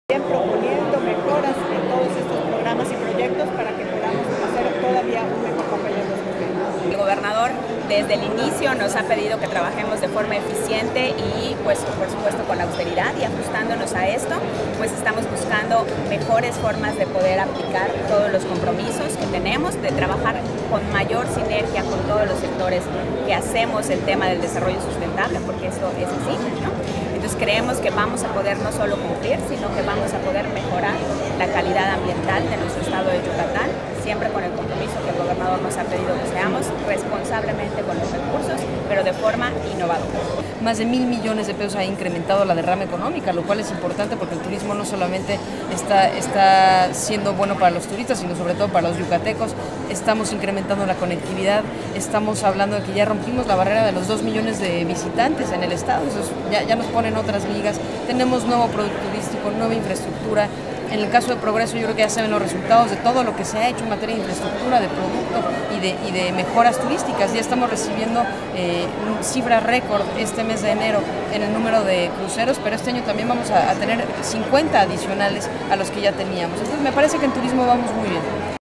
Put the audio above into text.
proponiendo mejoras en todos estos programas y proyectos para que podamos hacer todavía un mejor papel en los gobiernos. El gobernador desde el inicio nos ha pedido que trabajemos de forma eficiente y pues por supuesto con la austeridad, y ajustándonos a esto pues estamos buscando mejores formas de poder aplicar todos los compromisos que tenemos, de trabajar con mayor sinergia con todos los sectores que hacemos el tema del desarrollo sustentable, porque esto es así, ¿no? Entonces creemos que vamos a poder no solo cumplir, sino que vamos a poder mejorar la calidad ambiental de nuestro estado de Yucatán, siempre con el compromiso que el gobernador nos ha pedido que seamos, responsablemente con los recursos, pero de forma innovadora. Más de 1.000 millones de pesos ha incrementado la derrama económica, lo cual es importante porque el turismo no solamente está siendo bueno para los turistas, sino sobre todo para los yucatecos. Estamos incrementando la conectividad, estamos hablando de que ya rompimos la barrera de los 2 millones de visitantes en el estado, eso ya nos ponen otras ligas, tenemos nuevo producto turístico, nueva infraestructura. En el caso de Progreso yo creo que ya se ven los resultados de todo lo que se ha hecho en materia de infraestructura, de producto y de mejoras turísticas. Ya estamos recibiendo cifras récord este mes de enero en el número de cruceros, pero este año también vamos a tener 50 adicionales a los que ya teníamos. Entonces me parece que en turismo vamos muy bien.